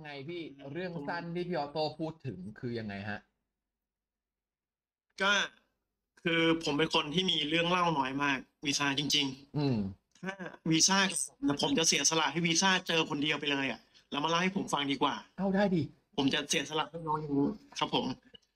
ไงพี่เรื่องผมสั้นที่พี่ออโต้พูดถึงคือยังไงฮะก็คือผมเป็นคนที่มีเรื่องเล่าน้อยมากวีซ่าจริงอืมๆถ้าวีซ่ากับผมจะเสียสละให้วีซ่าเจอคนเดียวไปเลยอ่ะแล้วมาเล่าให้ผมฟังดีกว่าเอาได้ดิผมจะเสียสละให้น้องอย่างนี้ครับผม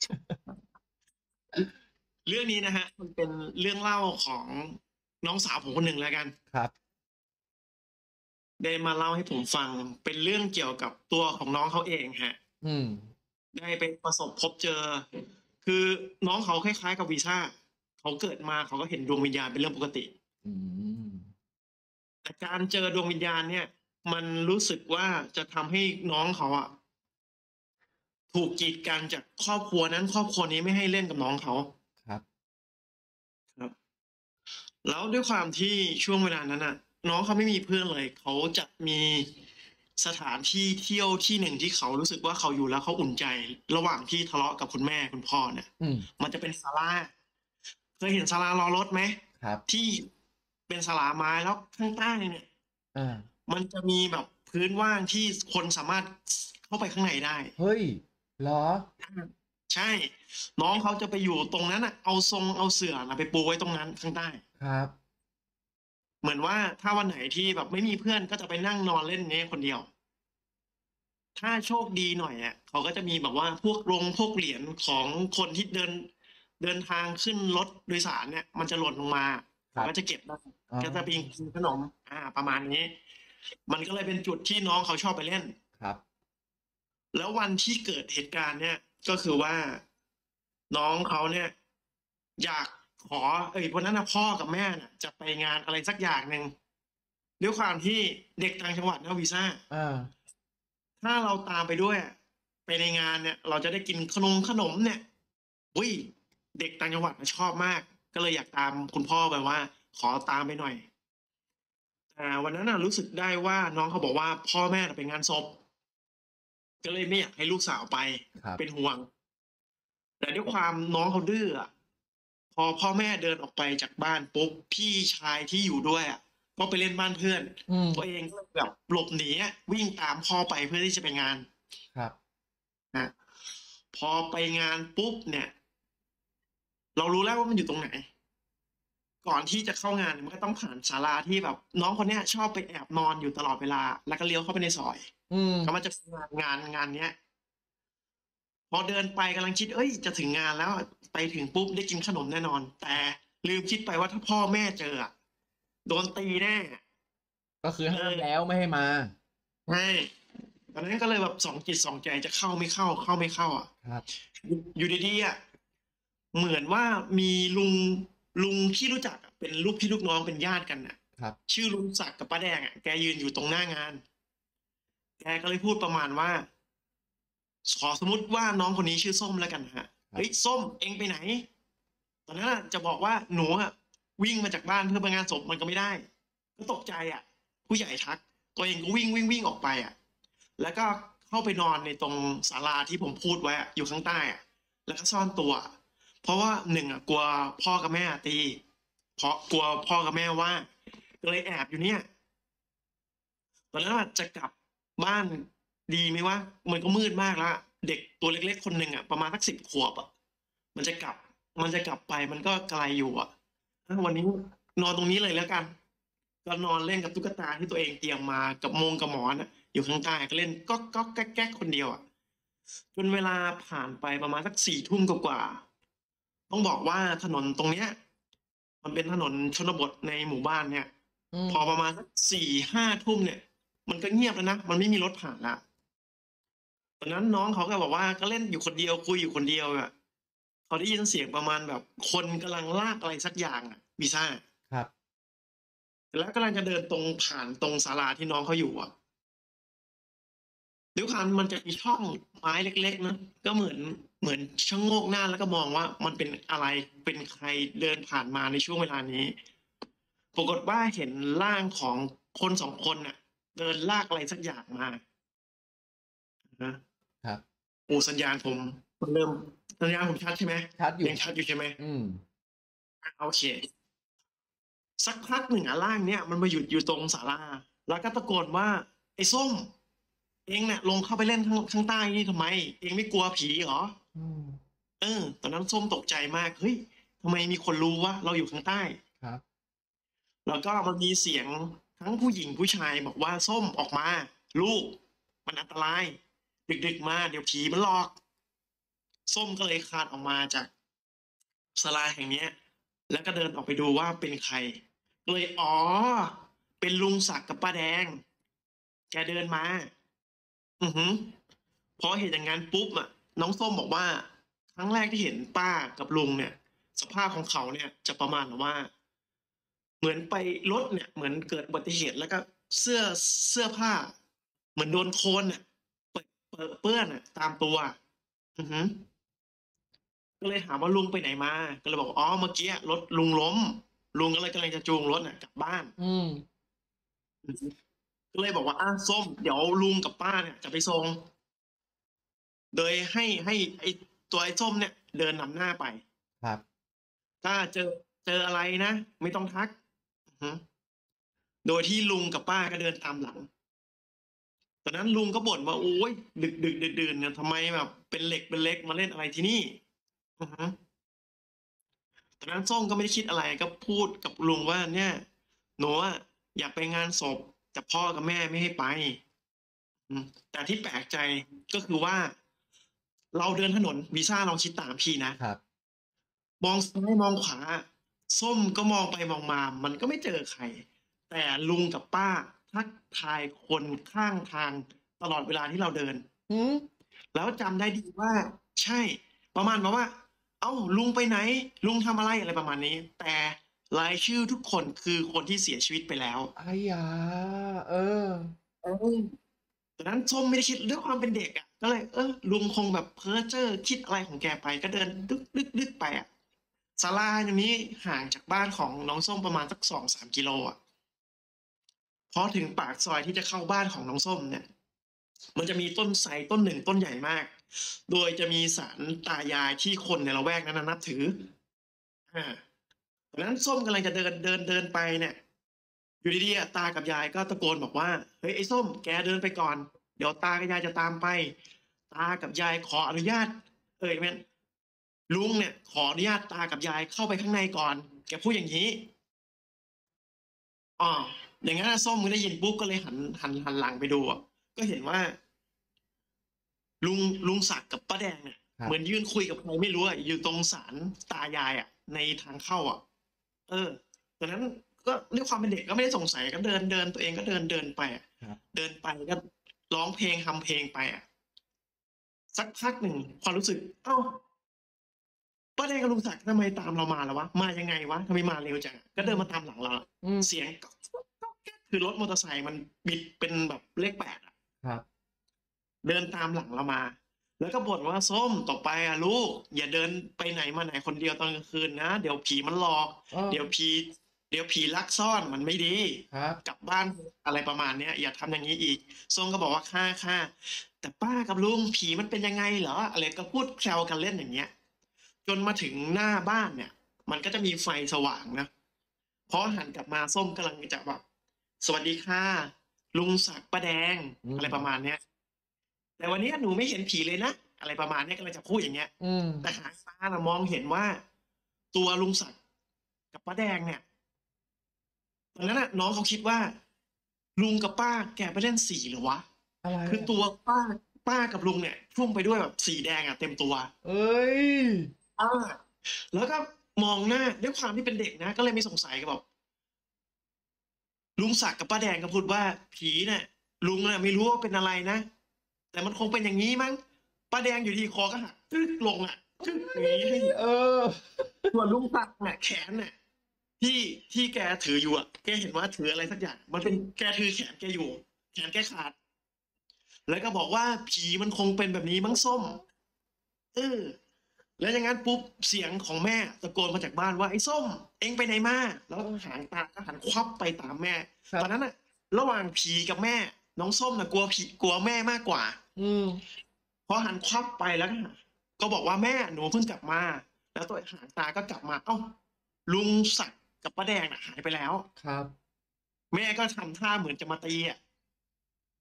เรื่องนี้นะฮะมันเป็นเรื่องเล่าของน้องสาวผมคนหนึ่งแล้วกันครับได้มาเล่าให้ผมฟังเป็นเรื่องเกี่ยวกับตัวของน้องเขาเองฮะอืมได้ไปประสบพบเจอคือน้องเขาคล้ายๆกับวีซ่าเขาเกิดมาเขาก็เห็นดวงวิญญาณเป็นเรื่องปกติอืมแต่การเจอดวงวิญญาณเนี่ยมันรู้สึกว่าจะทำให้น้องเขาอะถูกกีดกันจากครอบครัวนั้นครอบครัวนี้ไม่ให้เล่นกับน้องเขาครับครับแล้วด้วยความที่ช่วงเวลานั้นน่ะน้องเขาไม่มีเพื่อนเลยเขาจะมีสถานที่เที่ยวที่หนึ่งที่เขารู้สึกว่าเขาอยู่แล้วเขาอุ่นใจระหว่างที่ทะเลาะกับคุณแม่คุณพ่อเนี่ยอืมมันจะเป็นศาลาเคยเห็นศาลารอรถไหมครับที่เป็นศาลาไม้แล้วข้างใต้เนี่ยอ่ามันจะมีแบบพื้นว่างที่คนสามารถเข้าไปข้างในได้เฮ้ยเหรอใช่น้องเขาจะไปอยู่ตรงนั้นอ่ะเอาทรงเอาเสื่อนะไปปูไว้ตรงนั้นข้างใต้ครับเหมือนว่าถ้าวันไหนที่แบบไม่มีเพื่อนก็จะไปนั่งนอนเล่นนี้คนเดียวถ้าโชคดีหน่อยอ่ะเขาก็จะมีแบบว่าพวกเหรียญของคนที่เดินทางขึ้นรถโดยสารเนี่ยมันจะหล่นลงมาเขาครับก็จะเก็บได้อ๋อก็จะไปกินขนมประมาณนี้มันก็เลยเป็นจุดที่น้องเขาชอบไปเล่นครับแล้ววันที่เกิดเหตุการณ์เนี่ยก็คือว่าน้องเขาเนี่ยอยากขอวันนั้นนะพ่อกับแม่น่ะจะไปงานอะไรสักอย่างหนึ่งด้วยความที่เด็กต่างจังหวัดนะวีซ่าอ่าถ้าเราตามไปด้วยไปในงานเนี่ยเราจะได้กินขนมเนี่ยอุ้ยเด็กต่างจังหวัดชอบมากก็เลยอยากตามคุณพ่อไปว่าขอตามไปหน่อยแต่วันนั้นน่ะรู้สึกได้ว่าน้องเขาบอกว่าพ่อแม่น่ะไปงานศพก็เลยไม่อยากให้ลูกสาวไปครับเป็นห่วง แต่ด้วยความน้องเขาดื้ออะพอพ่อแม่เดินออกไปจากบ้านปุ๊บพี่ชายที่อยู่ด้วยอะก็ไปเล่นบ้านเพื่อนอืมตัวเองก็แบบหลบหนีอะวิ่งตามพ่อไปเพื่อที่จะไปงานครับนะพอไปงานปุ๊บเนี่ยเรารู้แล้วว่ามันอยู่ตรงไหนก่อนที่จะเข้างานมันก็ต้องผ่านศาลาที่แบบน้องคนเนี้ยชอบไปแอบนอนอยู่ตลอดเวลาแล้วก็เลี้ยวเข้าไปในซอยอืมก็มันจะงานเนี้ย พอเดินไปกำลังคิดเอ้ยจะถึงงานแล้วไปถึงปุ๊บได้กินขนมแน่นอนแต่ลืมคิดไปว่าถ้าพ่อแม่เจออะโดนตีแน่ก็คือห้ามเลยแล้วไม่ให้มาใช่ตอนนั้นก็เลยแบบสองจิตสองใจจะเข้าไม่เข้าเข้าไม่เข้าอ่ะครับอยู่ดีๆอ่ะเหมือนว่ามีลุงที่รู้จักอะเป็นลูกพี่ลูกน้องเป็นญาติกันอ่ะครับชื่อลุงศักดิ์กับป้าแดงอ่ะแกยืนอยู่ตรงหน้างานแกก็เลยพูดประมาณว่าขอสมมติว่าน้องคนนี้ชื่อส้มแล้วกันฮะเฮ้ยครับส้มเอ็งไปไหน ตอนนั้นอะจะบอกว่าหนูอะวิ่งมาจากบ้านเพื่อไปงานศพมันก็ไม่ได้ก็ตกใจอ่ะผู้ใหญ่ทักตัวเองก็วิ่งออกไปอ่ะแล้วก็เข้าไปนอนในตรงศาลาที่ผมพูดไว้อะอยู่ข้างใต้อ่ะแล้วก็ซ่อนตัวเพราะว่าหนึ่งอ่ะกลัวพ่อกับแม่ตีเพราะกลัวพ่อกับแม่ว่าก็เลยแอบอยู่เนี่ยตอนนั้นอะจะกลับบ้านดีไหมวะมันก็มืดมากแล้วเด็กตัวเล็กๆคนหนึ่งอ่ะประมาณสัก10 ขวบอ่ะ มันจะกลับ มันจะกลับไปมันก็ไกลอยู่อ่ะวันนี้นอนตรงนี้เลยแล้วกัน ก็นอนเล่นกับตุ๊กตาที่ตัวเองเตรียมมากับกับหมอนอะอยู่ข้างใต้ก็เล่นก็แก๊กคนเดียวอ่ะจนเวลาผ่านไปประมาณสัก4 ทุ่มกว่าๆต้องบอกว่าถนนตรงเนี้ยมันเป็นถนนชนบทในหมู่บ้านเนี่ยอืมพอประมาณสัก4-5 ทุ่มเนี่ยมันก็เงียบแล้วนะมันไม่มีรถผ่านละ ตอนนั้นน้องเขาก็บอกว่าก็เล่นอยู่คนเดียวคุยอยู่คนเดียวอะเขาได้ยินเสียงประมาณแบบคนกำลังลากอะไรสักอย่างอะวีซ่าครับแล้วกำลังจะเดินตรงผ่านตรงศาลาที่น้องเขาอยู่อะด้วยความมันจะมีช่องไม้เล็กๆนะก็เหมือนชะโงกหน้าแล้วก็มองว่ามันเป็นอะไรเป็นใครเดินผ่านมาในช่วงเวลานี้ปรากฏว่าเห็นร่างของคน2 คนน่ะเดินลากอะไรสักอย่างมานะครับโอ้สัญญาณผมมันเริ่มสัญญาณผมชัดใช่ไหมชัดอยู่ยังชัดอยู่ใช่ไหมอืมโอเคสักพักหนึ่งร่างเนี้ยมันมาหยุดอยู่ตรงศาลาแล้วก็ตะโกนว่าไอ้ส้มเองเนี่ยลงเข้าไปเล่นข้างใต้นี่ทำไม เองไม่กลัวผีเหรออืมตอนนั้นส้มตกใจมาก เฮ้ยทำไมมีคนรู้ว่าเราอยู่ข้างใต้ครับแล้วก็มันมีเสียงทั้งผู้หญิงผู้ชายบอกว่าส้มออกมา ลูก มันอันตราย ดึกๆมาเดี๋ยวผีมันหลอก ส้มก็เลยคลานออกมาจากศาลาแห่งเนี้ย แล้วก็เดินออกไปดูว่าเป็นใคร ก็เลยอ๋อ เป็นลุงศักดิ์กับป้าแดง แกเดินมา อือหือพอเห็นอย่างนั้นปุ๊บอ่ะ น้องส้มบอกว่า ครั้งแรกที่เห็นป้ากับลุงเนี่ย สภาพของเขาเนี่ยจะประมาณว่า เหมือนไปรถเนี่ย เหมือนเกิดอุบัติเหตุแล้วก็เสื้อผ้า เหมือนโดนโคลนอ่ะเปื้อนอ่ะ ตามตัว อือหือก็เลยถามว่าลุงไปไหนมา ก็เลยบอกอ๋อเมื่อกี้รถลุงล้ม ลุงก็เลยกำลังจะจูงรถน่ะกลับบ้านอืมอือฮึก็เลยบอกว่าส้มเดี๋ยวลุงกับป้าเนี่ยจะไปส่ง โดยให้ไอ้ตัวไอ้ส้มเนี่ย เดินนำหน้าไปครับถ้าเจออะไรนะ ไม่ต้องทัก อือฮึโดยที่ลุงกับป้าก็เดินตามหลัง ตอนนั้นลุงก็บ่นว่าโอ๊ยดึกดื่นๆเนี่ยทำไมแบบเป็นเหล็กเป็นเล็กมาเล่นอะไรที่นี่ อือฮึตอนนั้นส้มก็ไม่ได้คิดอะไรก็พูดกับลุงว่าเนี่ยหนูอะอยากไปงานศพแต่พ่อกับแม่ไม่ให้ไป แต่ที่แปลกใจก็คือว่า เราเดินถนนวีซ่าลองคิดตามพี่นะครับมองซ้ายมองขวา ส้มก็มองไปมองมา มันก็ไม่เจอใคร แต่ลุงกับป้าทักทายคนข้างทางตลอดเวลาที่เราเดินอืมแล้วจำได้ดีว่า ใช่ ประมาณว่า เอ้าลุงไปไหน ลุงทำอะไรอะไรประมาณนี้ แต่รายชื่อทุกคนคือคนที่เสียชีวิตไปแล้วอายาเออตอนนั้นส้มไม่ได้คิดด้วยความเป็นเด็กอ่ะ ก็เลยลุงคงแบบเพ้อเจ้อคิดอะไรของแกไปก็เดินดึกไปอ่ะศาลาอย่างนี้ห่างจากบ้านของน้องส้มประมาณสัก2-3 กิโลอ่ะพอถึงปากซอยที่จะเข้าบ้านของน้องส้มเนี่ย มันจะมีต้นไทรต้นหนึ่งต้นใหญ่มาก โดยจะมีศาลตายายที่คนในละแวกนั้นนับถือตอนนั้นส้มกำลังจะเดินไปเนี่ย อยู่ดีๆตากับยายก็ตะโกนบอกว่าเฮ้ยไอ้ส้มแกเดินไปก่อน เดี๋ยวตากับยายจะตามไป ตากับยายขออนุญาตแม่นลุงเนี่ย ขออนุญาตตากับยายเข้าไปข้างในก่อน แกพูดอย่างนี้อ๋ออย่างนั้นส้มมึงได้ยินปุ๊บก็เลยหันหลังไปดูก็เห็นว่า ลุงศักดิ์กับป้าแดงเนี่ยเหมือนยืนคุยกับใครไม่รู้อยู่ตรงศาลตายายในทางเข้าตอนนั้นก็ด้วยความเป็นเด็กก็ไม่ได้สงสัยก็เดินตัวเองก็เดินไปเดินไปก็ร้องเพลงทำเพลงไปสักพักหนึ่งความรู้สึกป้าแดงกับลุงศักดิ์ทำไมตามเรามาแล้ววะมายังไงวะทำไมมาเร็วจังก็เดินมาตามหลังเราเสียงก็คือรถมอเตอร์ไซค์มันบิดเป็นแบบเลข 8 ครับเดินตามหลังเรามา แล้วก็บ่นว่าส้มต่อไปลูกอย่าเดินไปไหนมาไหนคนเดียวตอนกลางคืนนะเดี๋ยวผีมันหลอก เดี๋ยวผีลักซ่อนมันไม่ดีกลับบ้านอะไรประมาณเนี้ยอย่าทำอย่างนี้อีกส้มก็บอกว่าค่ะแต่ป้ากับลุงผีมันเป็นยังไงเหรออะไรก็พูดแซวกันเล่นอย่างเงี้ย จนมาถึงหน้าบ้านเนี่ย มันก็จะมีไฟสว่างนะพอหันกลับมาส้มกำลังจะแบบสวัสดีค่ะลุงศักดิ์ป้าแดงอะไรประมาณเนี้ยแต่วันนี้หนูไม่เห็นผีเลยนะอะไรประมาณนี้ก็เลยจะพูดอย่างเงี้ยแต่หางตาเรามองเห็นว่า ตัวลุงศักดิ์กับป้าแดงเนี่ยตอนนั้นน้องเขาคิดว่า ลุงกับป้าแกไปเล่นสีหรือวะคือตัวป้ากับลุงเนี่ยชุ่มไปด้วยแบบสีแดงเต็มตัวเอ้ยแล้วก็มองหน้าด้วยความที่เป็นเด็กนะก็เลยไม่สงสัยก็บอกลุงศักดิ์กับป้าแดงก็พูดว่าผีเนี่ยลุงเนี่ยไม่รู้ว่าเป็นอะไรนะแต่มันคงเป็นอย่างนี้มั้งป้าแดงอยู่ดีคอก็หักตึ๊กลงตึ๊กอย่างนี้ส่วนลุงศักดิ์เนี่ยแขนเนี่ยที่แกถืออยู่แกเห็นว่าถืออะไรสักอย่างมันเป็นแกถือแขนแกอยู่แขนแกขาดแล้วก็บอกว่าผีมันคงเป็นแบบนี้มั้งส้มแล้วอย่างนั้นปุ๊บเสียงของแม่ตะโกนมาจากบ้านว่าไอ้ส้มเอ็งไปไหนมาแล้วหางตาก็หันควับไปตามแม่ตอนนั้นระหว่างผีกับแม่น้องส้มกลัวผีกลัวแม่มากกว่าพอหันควับไปแล้วก็บอกว่าแม่หนูเพิ่งกลับมาแล้วตัวหางตาก็กลับมาลุงศักดิ์กับป้าแดงหายไปแล้วครับแม่ก็ทำท่าเหมือนจะมาตี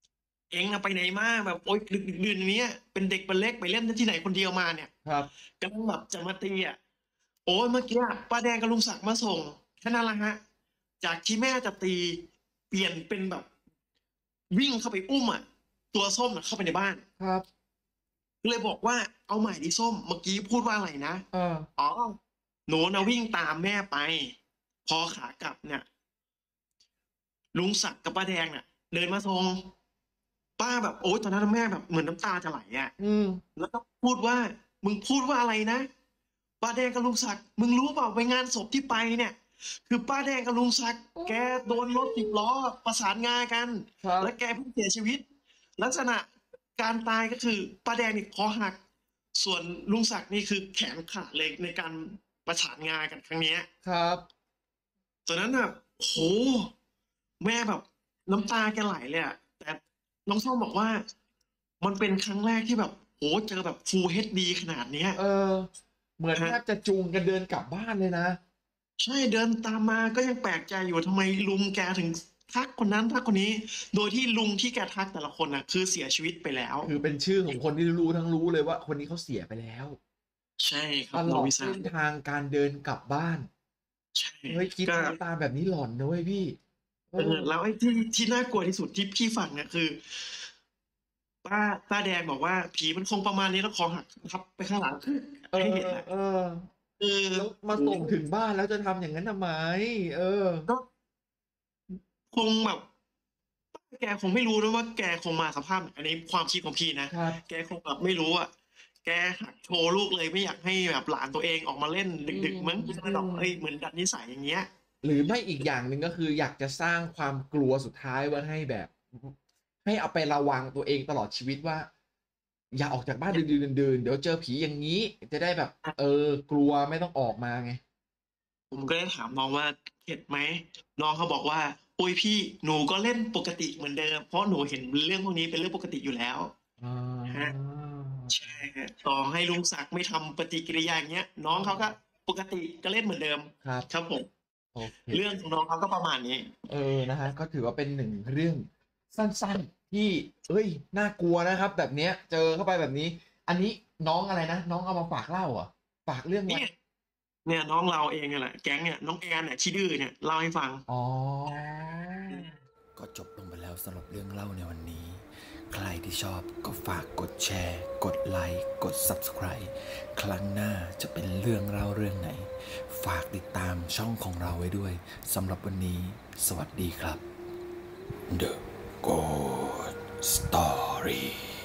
เองอะไปไหนมาแบบโอ๊ยดึกดื่นอย่างเนี้ยเป็นเด็กเป็นเล็กไปเล่นที่ไหนคนเดียวมาเนี่ยครับกำลังแบบจะมาตีอ่ะโอ้ยเมื่อกี้ป้าแดงกับลุงศักดิ์มาส่งแค่นั้นแหละฮะจากที่แม่จะตีเปลี่ยนเป็นแบบวิ่งเข้าไปอุ้มอ่ะตัวส้มเข้าไปในบ้านครับก็เลยบอกว่าเอาใหม่ดิส้มเมื่อกี้พูดว่าอะไรนะเอออ๋อหนูนะวิ่งตามแม่ไปพอขากลับเนี่ยลุงศักดิ์กับป้าแดงเนี่ยเดินมาส่งป้าแบบโอ๊ยตอนนั้นแม่แบบเหมือนน้ำตาจะไหลอ่ะอืมแล้วก็พูดว่ามึงพูดว่าอะไรนะป้าแดงกับลุงศักดิ์มึงรู้เปล่าไปงานศพที่ไปเนี่ยคือป้าแดงกับลุงศักดิ์แกโดนรถสิบล้อประสานงากันครับและแกเพิ่งเสียชีวิตลักษณะการตายก็คือป้าแดงนี่คอหักส่วนลุงศักดิ์นี่คือแขนขาดเลยในการประสานงากันครั้งเนี้ยครับตอนนั้นแบบโหแม่แบบน้ำตาแกไหลเลยอะแต่น้องส้มบอกว่ามันเป็นครั้งแรกที่แบบโหเจอแบบ Full HD ขนาดเนี้ยเออเหมือนฮะแทบจะจูงกันเดินกลับบ้านเลยนะใช่เดินตามมาก็ยังแปลกใจอยู่ทำไมลุงแกถึงทักคนนั้นทักคนนี้โดยที่ลุงที่แกทักแต่ละคนน่ะคือเสียชีวิตไปแล้วคือเป็นชื่อของคนที่รู้ทั้งรู้เลยว่าคนนี้เขาเสียไปแล้วใช่คตรับลอดน้องวิสาเส้นทางการเดินกลับบ้านใช่เฮ้ยคิดก็น้ำตาแบบนี้หลอนนะเว้ยพี่เออแล้วไอ้ที่น่ากลัวที่สุดที่พี่ฟังเนี่ยคือป้าป้าแดงบอกว่าผีมันคงประมาณนี้แล้วคอหักทับไปข้างหลังเออให้เห็นอ่ะเออคือแล้วมาโอ้ส่งถึงบ้านแล้วจะทำอย่างนั้นทำไมเออก็ คงแบบแกคงไม่รู้นะว่าแกคงมาสภาพไหนอันนี้ความคิดของพี่นะครับแกคงแบบไม่รู้อ่ะแกหักโชว์ลูกเลยไม่อยากให้แบบหลานตัวเองออกมาเล่นอืดึกๆมั้งก็เลยแบบมเอ้ยเหมือนดัดนิสัยอย่างเงี้ยหรือไม่อีกอย่างหนึ่งก็คืออยากจะสร้างความกลัวสุดท้ายไว้ให้แบบให้เอาไประวังตัวเองตลอดชีวิตว่าอย่าออกจากบ้านดึกๆดื่นๆเดี๋ยวเจอผีอย่างนี้จะได้แบบกลัวไม่ต้องออกมาไงผมก็ได้ถามน้องว่าเข็ดไหมน้องเขาบอกว่าโอ้ยพี่หนูก็เล่นปกติเหมือนเดิมเพราะหนูเห็นเรื่องพวกนี้เป็นเรื่องปกติอยู่แล้วอ๋ฮะอใช่ฮะต่อให้ลุงศักดิ์ไม่ทำปฏิกิริยาอย่างเงี้ยน้องเขาก็ปกติก็เล่นเหมือนเดิมครับครับผมโอเคเรื่องของน้องเขาก็ประมาณนี้นะฮะก็ถือว่าเป็นหนึ่งเรื่องสั้นๆที่เอ้ยน่ากลัวนะครับแบบเนี้ยเจอเข้าไปแบบนี้อันนี้น้องอะไรนะน้องเอามาฝากเล่าเหรอฝากเรื่องอะไรเนี่ย เนี่ยน้องเราเองเนี่ยแหละแก๊งเนี่ยน้องแอนเนี่ยที่ดื้อเนี่ยเล่าให้ฟังอ๋อก็จบลงไปแล้วสำหรับเรื่องเล่าในวันนี้ ใครที่ชอบก็ฝากกดแชร์ กดไลค์ กด Subscribe ครั้งหน้าจะเป็นเรื่องเล่าเรื่องไหน ฝากติดตามช่องของเราไว้ด้วย สำหรับวันนี้ สวัสดีครับ The Ghost Story